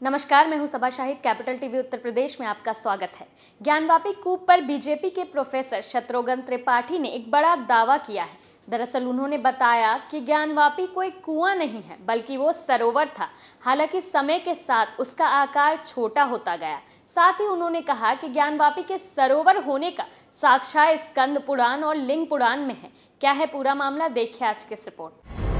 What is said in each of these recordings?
नमस्कार, मैं हूं सबा शाहिद। कैपिटल टीवी उत्तर प्रदेश में आपका स्वागत है। ज्ञानवापी कूप पर बीजेपी के प्रोफेसर शत्रुघ्न त्रिपाठी ने एक बड़ा दावा किया है। दरअसल उन्होंने बताया कि ज्ञानवापी कोई कुआं नहीं है, बल्कि वो सरोवर था। हालांकि समय के साथ उसका आकार छोटा होता गया। साथ ही उन्होंने कहा कि ज्ञानवापी के सरोवर होने का साक्ष्य स्कंद पुराण और लिंग पुराण में है। क्या है पूरा मामला, देखिए आज की इस रिपोर्ट।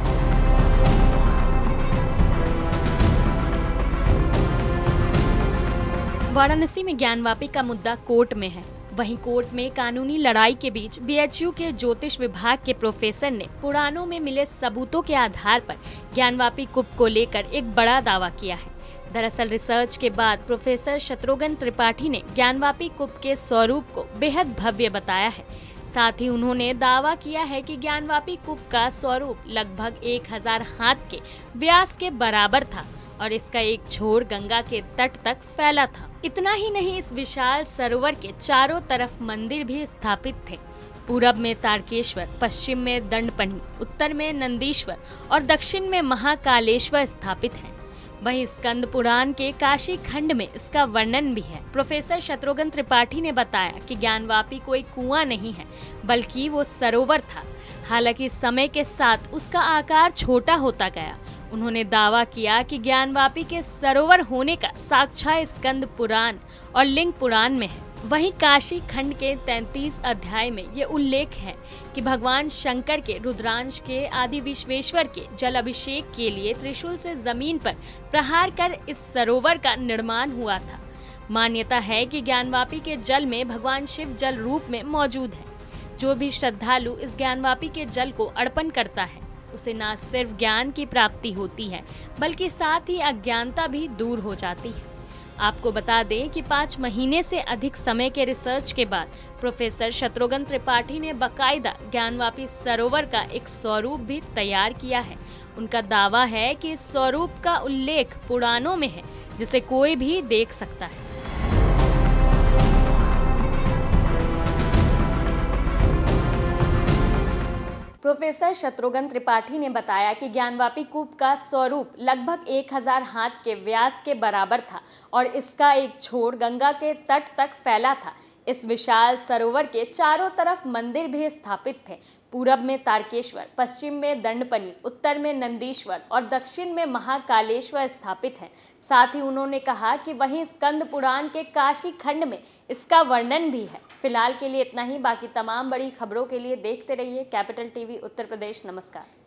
वाराणसी में ज्ञानवापी का मुद्दा कोर्ट में है। वहीं कोर्ट में कानूनी लड़ाई के बीच बीएचयू के ज्योतिष विभाग के प्रोफेसर ने पुराणों में मिले सबूतों के आधार पर ज्ञानवापी कूप को लेकर एक बड़ा दावा किया है। दरअसल रिसर्च के बाद प्रोफेसर शत्रुघ्न त्रिपाठी ने ज्ञानवापी कूप के स्वरूप को बेहद भव्य बताया है। साथ ही उन्होंने दावा किया है कि ज्ञानवापी कूप का स्वरूप लगभग 1000 हाथ के व्यास के बराबर था और इसका एक छोर गंगा के तट तक फैला था। इतना ही नहीं, इस विशाल सरोवर के चारों तरफ मंदिर भी स्थापित थे। पूरब में तारकेश्वर, पश्चिम में दंडपनी, उत्तर में नंदीश्वर और दक्षिण में महाकालेश्वर स्थापित हैं। वहीं स्कंद पुराण के काशी खंड में इसका वर्णन भी है। प्रोफेसर शत्रुघ्न त्रिपाठी ने बताया कि ज्ञानवापी कोई कुआं नहीं है, बल्कि वो सरोवर था। हालांकि समय के साथ उसका आकार छोटा होता गया। उन्होंने दावा किया कि ज्ञानवापी के सरोवर होने का साक्ष्य स्कंद पुराण और लिंग पुराण में है। वहीं काशी खंड के 33 अध्याय में ये उल्लेख है कि भगवान शंकर के रुद्रांश के आदि विश्वेश्वर के जल अभिषेक के लिए त्रिशूल से जमीन पर प्रहार कर इस सरोवर का निर्माण हुआ था। मान्यता है कि ज्ञानवापी के जल में भगवान शिव जल रूप में मौजूद है। जो भी श्रद्धालु इस ज्ञानवापी के जल को अर्पण करता है, उसे न सिर्फ ज्ञान की प्राप्ति होती है, बल्कि साथ ही अज्ञानता भी दूर हो जाती है। आपको बता दें कि 5 महीने से अधिक समय के रिसर्च के बाद प्रोफेसर शत्रुघ्न त्रिपाठी ने बकायदा ज्ञानवापी सरोवर का एक स्वरूप भी तैयार किया है। उनका दावा है कि इस स्वरूप का उल्लेख पुराणों में है, जिसे कोई भी देख सकता है। प्रोफेसर शत्रुघ्न त्रिपाठी ने बताया कि ज्ञानवापी कूप का स्वरूप लगभग 1000 हाथ के व्यास के बराबर था और इसका एक छोर गंगा के तट तक फैला था। इस विशाल सरोवर के चारों तरफ मंदिर भी स्थापित थे। पूरब में तारकेश्वर, पश्चिम में दंडपनी, उत्तर में नंदीश्वर और दक्षिण में महाकालेश्वर स्थापित हैं। साथ ही उन्होंने कहा कि वहीं स्कंद पुराण के काशी खंड में इसका वर्णन भी है। फिलहाल के लिए इतना ही। बाकी तमाम बड़ी खबरों के लिए देखते रहिए कैपिटल टीवी उत्तर प्रदेश। नमस्कार।